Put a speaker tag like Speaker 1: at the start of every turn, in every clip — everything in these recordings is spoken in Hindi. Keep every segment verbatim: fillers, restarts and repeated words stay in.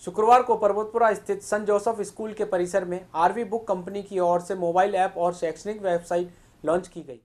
Speaker 1: शुक्रवार को पर्वतपुरा स्थित संत जोसेफ स्कूल के परिसर में आरवी बुक कंपनी की ओर से मोबाइल ऐप और शैक्षणिक वेबसाइट लॉन्च की गई।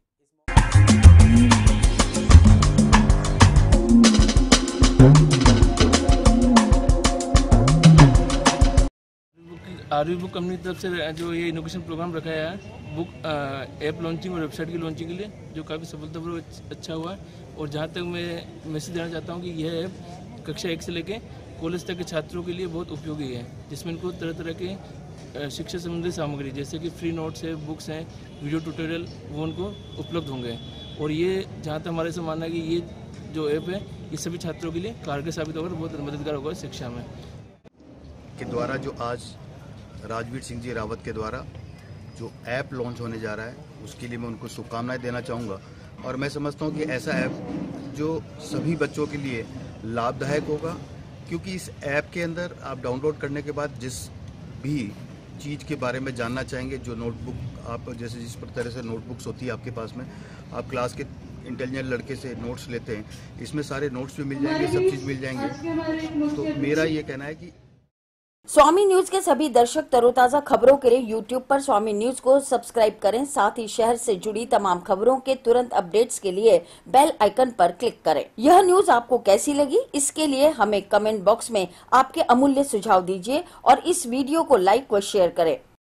Speaker 2: आरवी बुक कंपनी की तरफ से जो ये इनोवेशन प्रोग्राम रखा है बुक ऐप लॉन्चिंग और वेबसाइट की लॉन्चिंग के लिए, जो काफ़ी सफलतापूर्वक अच्छा हुआ है। और जहाँ तक मैं मैसेज देना चाहता हूँ कि यह ऐप कक्षा एक से लेकर कॉलेज तक के छात्रों के लिए बहुत उपयोगी है, जिसमें इनको तरह तरह के शिक्षा संबंधी सामग्री जैसे कि फ्री नोट्स है, बुक्स हैं, वीडियो ट्यूटोरियल वो उनको उपलब्ध होंगे। और ये जहाँ तक हमारे से मानना है कि ये जो ऐप है ये सभी छात्रों के लिए कारगर साबित होगा, बहुत मददगार होगा शिक्षा में।
Speaker 3: के द्वारा जो आज राजवीर सिंह जी रावत के द्वारा जो ऐप लॉन्च होने जा रहा है, उसके लिए मैं उनको शुभकामनाएं देना चाहूँगा। और मैं समझता हूँ कि ऐसा ऐप जो सभी बच्चों के लिए लाभदायक होगा, क्योंकि इस ऐप के अंदर आप डाउनलोड करने के बाद जिस भी चीज़ के बारे में जानना चाहेंगे, जो नोटबुक आप जैसे जिस तरह से नोटबुक्स होती है आपके पास में, आप क्लास के इंटेलिजेंट लड़के से नोट्स लेते हैं, इसमें सारे नोट्स भी मिल जाएंगे, सब चीज़ मिल जाएंगे। तो मेरा ये कहना है कि
Speaker 4: स्वामी न्यूज के सभी दर्शक तरोताजा खबरों के लिए यूट्यूब पर स्वामी न्यूज को सब्सक्राइब करें। साथ ही शहर से जुड़ी तमाम खबरों के तुरंत अपडेट्स के लिए बेल आइकन पर क्लिक करें। यह न्यूज आपको कैसी लगी, इसके लिए हमें कमेंट बॉक्स में आपके अमूल्य सुझाव दीजिए और इस वीडियो को लाइक व शेयर करें।